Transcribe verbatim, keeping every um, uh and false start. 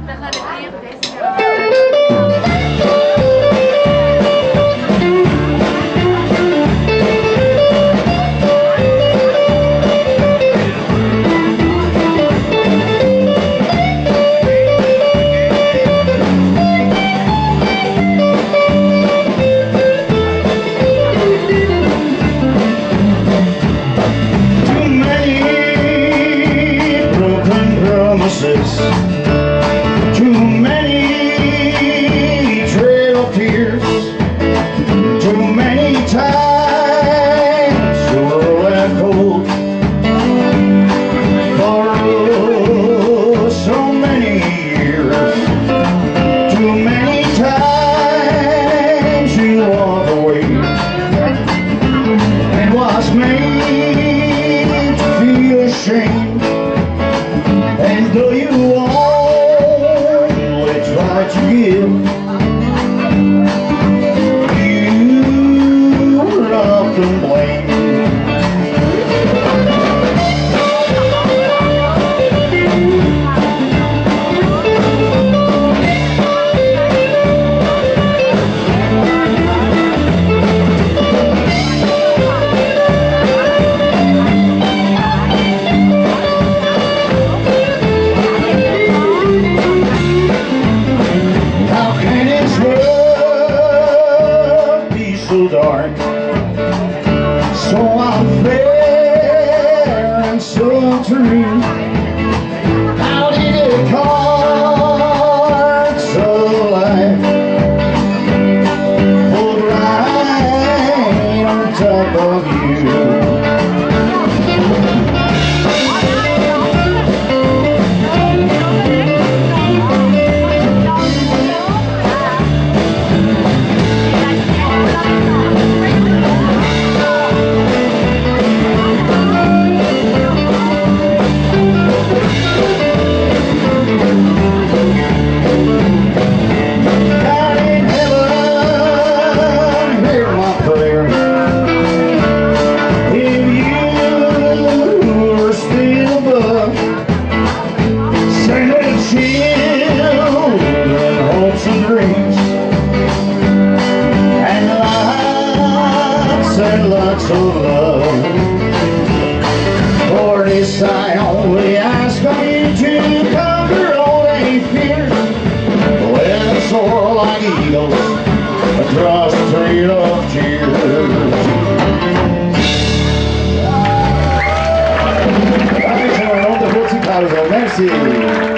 Too many trail tears, too many times you were left cold. For oh, so many years, too many times you walked away and was made to feel ashamed. And though you always try to give, you were often blamed. So dark, so unfair and so true. How did it come so life pulled right on top of you? And lots of love. For this I only ask of you to conquer all any fears. Let us soar like eagles across the trail of tears. Avec un nom de Petit Pardon, merci.